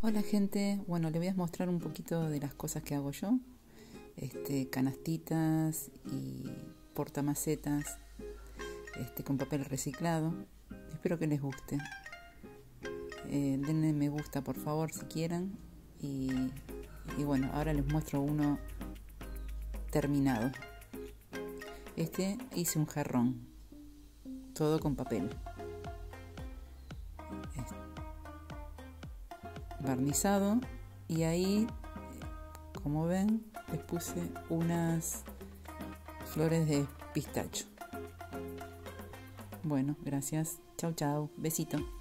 Hola gente, bueno, les voy a mostrar un poquito de las cosas que hago yo. Canastitas y portamacetas con papel reciclado. Espero que les guste. Denle me gusta por favor si quieren. Y bueno, ahora les muestro uno terminado. Hice un jarrón, todo con papel. Barnizado, y ahí, como ven, les puse unas flores de pistacho. Bueno, gracias. Chau, chau. Besito.